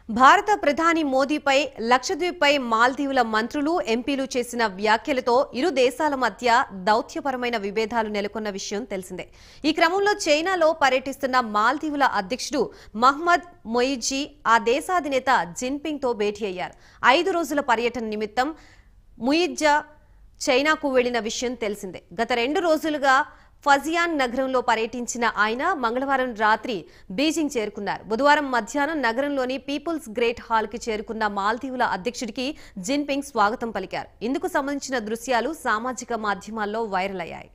భారత ప్రధాని మోదీపై లక్షద్వీప్పై మాల్దీవుల మంత్రులు ఎంపీలు చేసిన వ్యాఖ్యలతో ఇరు దేశాల మధ్య దౌత్యపరమైన విభేదాలు నెలకొన్న విషయం తెలిసిందే. ఈ క్రమంలో చైనాలో పర్యటిస్తున్న మాల్దీవుల అధ్యక్షుడు మహ్మద్ మొయిజీ ఆ దేశాధినేత జిన్పింగ్ తో భేటీ అయ్యారు. 5 రోజుల పర్యటన నిమిత్తం ముయిజ్జా చైనాకు వెళ్లిన విషయం తెలిసిందే. గత 2 రోజులుగా ఫజియాన్ నగరంలో పర్యటించిన ఆయన మంగళవారం రాత్రి బీజింగ్ చేరుకున్నారు. బుధవారం మధ్యాహ్నం నగరంలోని పీపుల్స్ గ్రేట్ హాల్ కి చేరుకున్న మాల్దీవుల అధ్యక్షుడికి జిన్పింగ్ స్వాగతం పలికారు. ఇందుకు సంబంధించిన దృశ్యాలు సామాజిక మాధ్యమాల్లో వైరల్ అయ్యాయి.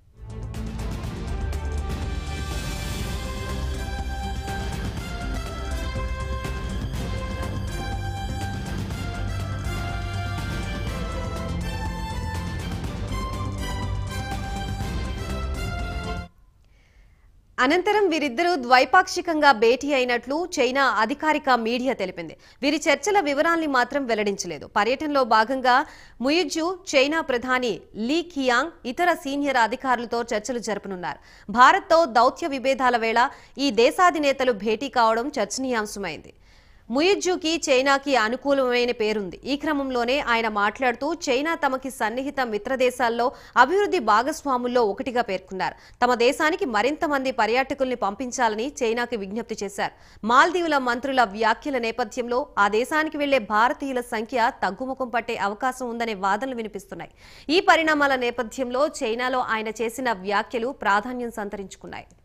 అనంతరం వీరిద్దరూ ద్వైపాక్షికంగా భేటీ అయినట్లు చైనా అధికారిక మీడియా తెలిపింది. వీరి చర్చల వివరాల్ని మాత్రం వెల్లడించలేదు. పర్యటనలో భాగంగా ముయిజ్జు చైనా ప్రధాని లీ కియాంగ్ ఇతర సీనియర్ అధికారులతో చర్చలు జరపనున్నారు. భారత్తో దౌత్య విభేదాల వేళ ఈ దేశాధినేతలు భేటీ కావడం చర్చనీయాంశమైంది. ముయిజ్జుకి చైనాకి అనుకూలమైన పేరుంది. ఈ క్రమంలోనే ఆయన మాట్లాడుతూ చైనా తమకి సన్నిహిత మిత్రదేశాల్లో అభివృద్ధి భాగస్వాముల్లో ఒకటిగా పేర్కొన్నారు. తమ దేశానికి మరింత మంది పర్యాటకుల్ని పంపించాలని చైనాకి విజ్ఞప్తి చేశారు. మాల్దీవుల మంత్రుల వ్యాఖ్యల నేపథ్యంలో ఆ దేశానికి వెళ్లే భారతీయుల సంఖ్య తగ్గుముఖం పట్టే అవకాశం ఉందనే వాదనలు వినిపిస్తున్నాయి. ఈ పరిణామాల నేపథ్యంలో చైనాలో ఆయన చేసిన వ్యాఖ్యలు ప్రాధాన్యం సంతరించుకున్నాయి.